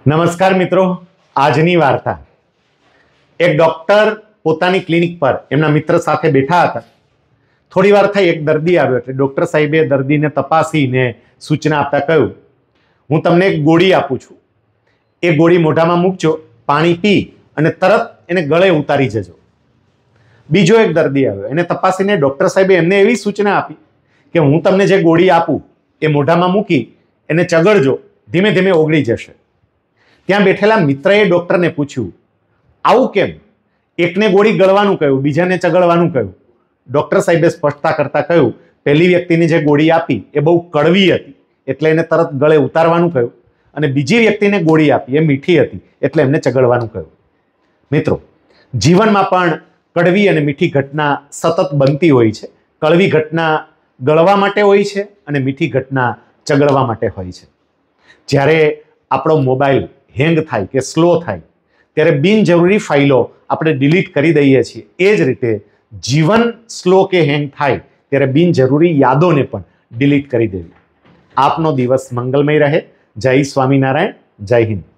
નમસ્કાર મિત્રો, આજની વાર્તા। એક ડોક્ટર પોતાની ક્લિનિક પર એમના મિત્ર સાથે બેઠા હતા। થોડી વાર થઈ એક દર્દી આવ્યો એટલે ડોક્ટર સાહેબે દર્દીને તપાસીને સૂચના આપતા કહ્યું, હું તમને એક ગોળી આપું છું, એ ગોળી મોઢામાં મૂકજો, પાણી પી અને તરત એને ગળે ઉતારી જજો। બીજો એક દર્દી આવ્યો, એને તપાસીને ડોક્ટર સાહેબે એમને એવી સૂચના આપી કે હું તમને જે ગોળી આપું એ મોઢામાં મૂકી એને ચગળજો, ધીમે ધીમે ઓગળી જશે। ત્યાં બેઠેલા મિત્રએ ડોક્ટરને પૂછ્યું, આવું કેમ? એકને ગોળી ગળવાનું કહ્યું, બીજાને ચગળવાનું કહ્યું। ડોક્ટર સાહેબે સ્પષ્ટતા કરતા કહ્યું, પહેલી વ્યક્તિને જે ગોળી આપી એ બહુ કડવી હતી એટલે એને તરત ગળે ઉતારવાનું કહ્યું, અને બીજી વ્યક્તિને ગોળી આપી એ મીઠી હતી એટલે એમને ચગળવાનું કહ્યું। મિત્રો, જીવનમાં પણ કડવી અને મીઠી ઘટના સતત બનતી હોય છે। કડવી ઘટના ગળવા માટે હોય છે અને મીઠી ઘટના ચગળવા માટે હોય છે। જ્યારે આપણો મોબાઈલ હેંગ થાય કે સ્લો થાય ત્યારે બિનજરૂરી ફાઇલો આપણે ડિલીટ કરી દઈએ છીએ। એ જ રીતે જીવન સ્લો કે હેંગ થાય ત્યારે બિનજરૂરી યાદોને પણ ડિલીટ કરી દેવી। આપનો દિવસ મંગલમય રહે। જય સ્વામિનારાયણ, જય હિન્દ।